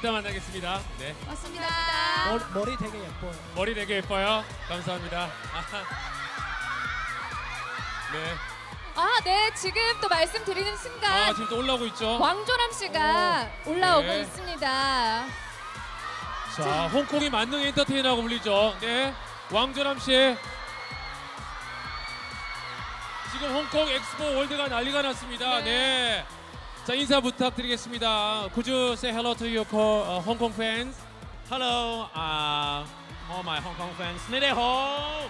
이따 만나겠습니다. 네. 맞습니다. 머리 되게 예뻐요. 머리 되게 예뻐요. 감사합니다. 네. 네, 지금 또 말씀드리는 순간 지금 또 올라오고 있죠. 왕조람 씨가 올라오고 네. 있습니다. 자, 홍콩의 만능 엔터테이너라고 불리죠. 네. 왕조람 씨. 지금 홍콩 엑스포 월드가 난리가 났습니다. 네. 자, 인사 부탁드리겠습니다. Could you say hello to your Hong Kong fans? Hello, all my Hong Kong fans. 니네호.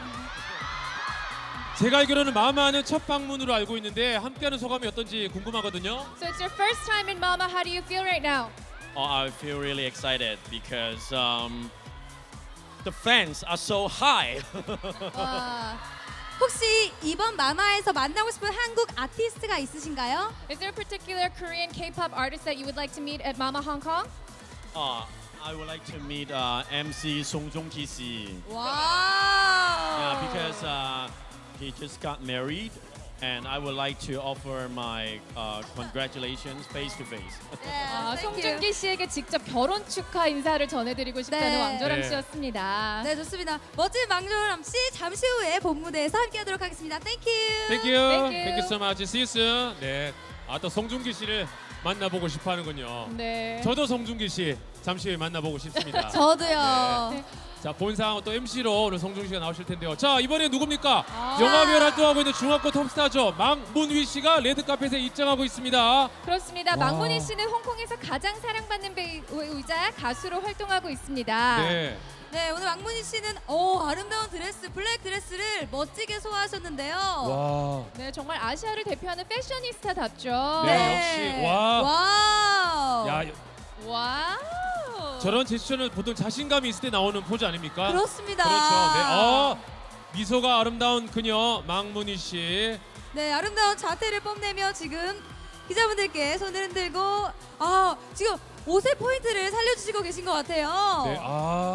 제가 알기로는 마마는 첫 방문으로 알고 있는데 함께하는 소감이 어떤지 궁금하거든요. So it's your first time in Mama. How do you feel right now? I feel really excited because the fans are so high. 와. 혹시 이번 마마에서 만나고 싶은 한국 아티스트가 있으신가요? Is there a particular Korean K-pop artist that you would like to meet at Mama Hong Kong? I would like to meet MC Song Joong-ki 씨. 와우. Yeah, because he just got married, and I would like to offer my congratulations face to face. 송중기 씨에게 직접 결혼 축하 인사를 전해드리고 싶다는 네. 왕조람 네. 씨였습니다. 네, 좋습니다. 멋진 왕조람 씨 잠시 후에 본무대에서 함께하도록 하겠습니다. Thank you. Thank you. Thank you. Thank you so much. See you soon. 네. 또 송중기 씨를 만나보고 싶어하는군요. 네. 저도 송중기 씨 잠시 후에 만나보고 싶습니다. 저도요. 네. 자, 본상 또 MC로 오늘 송중기 씨가 나오실 텐데요. 자, 이번에 누굽니까? 아. 영화배우 활동하고 있는 중학교 톱스타죠. 망문휘 씨가 레드카펫에 입장하고 있습니다. 그렇습니다. 와. 망문희 씨는 홍콩에서 가장 사랑받는 배우이자 가수로 활동하고 있습니다. 네. 네, 오늘 왕문희 씨는 아름다운 드레스, 블랙 드레스를 멋지게 소화하셨는데요. 와. 네, 정말 아시아를 대표하는 패셔니스타답죠. 네. 역시. 와. 와우. 야, 와우. 저런 제스처는 보통 자신감이 있을 때 나오는 포즈 아닙니까? 그렇습니다. 그렇죠. 네. 미소가 아름다운 그녀 망문희 씨. 네, 아름다운 자태를 뽐내며 지금 기자분들께 손을 흔들고 지금 옷의 포인트를 살려주시고 계신 것 같아요. 네.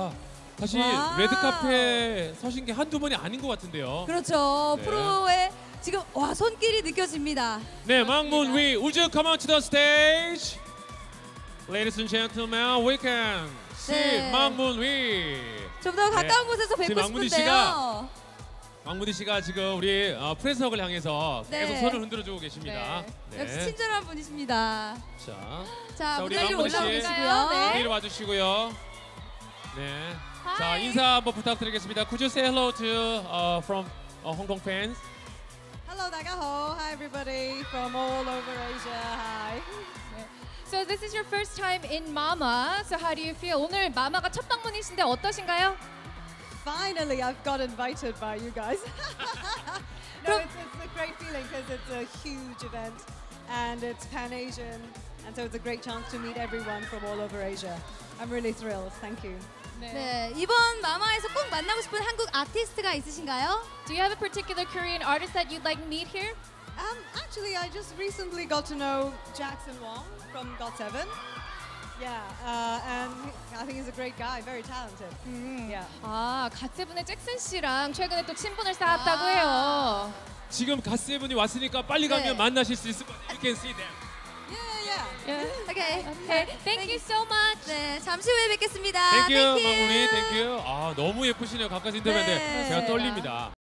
사실 와우. 레드카페 서신 게 한두 번이 아닌 것 같은데요. 그렇죠. 네. 프로의 지금 손길이 느껴집니다. 네, 망문휘, would you come on to the stage? Ladies and gentlemen, we can see 네. 망문휘. 좀 더 가까운 네. 곳에서 뵙고 지금 망문희 싶은데요. 망문휘 씨가 지금 우리 프레스석을 향해서 네. 계속 손을 흔들어주고 계십니다. 역시 친절한 분이십니다. 자, 자, 우리 무대 위로 망문희 씨. 올라오고 계시고요. 네. 뒤로 와주시고요. 네. 자, Hi. 인사 한번 부탁드리겠습니다. Could you say hello to from Hong Kong fans? Hello, 다가호. Hi, everybody from all over Asia. Hi. So this is your first time in Mama. So how do you feel? 오늘 마마가 첫 방문이신데 어떠신가요? Finally, I've got invited by you guys. No, it's a great feeling because it's a huge event and it's Pan-Asian, and so it's a great chance to meet everyone from all over Asia. I'm really thrilled. Thank you. 네, 이번 마마에서 꼭 만나고 싶은 한국 아티스트가 있으신가요? Do you have a particular Korean artist that you'd like to meet here? Actually, I just recently got to know Jackson Wong from GOT7. Yeah, and I think he's a great guy, very talented. Yeah. 갓세븐의 잭슨 씨랑 최근에 또 친분을 쌓았다고 해요. 지금 갓세븐이 왔으니까 빨리 가면 네. 만나실 수 있을 것 같아요. You can see them. Yeah. 오케이. Okay. Thank you so much. 네, 잠시 후에 뵙겠습니다. Thank you, Thank you. 망문휘. Thank you. 너무 예쁘시네요. 가까이 인터뷰하는데 네. 제가 떨립니다.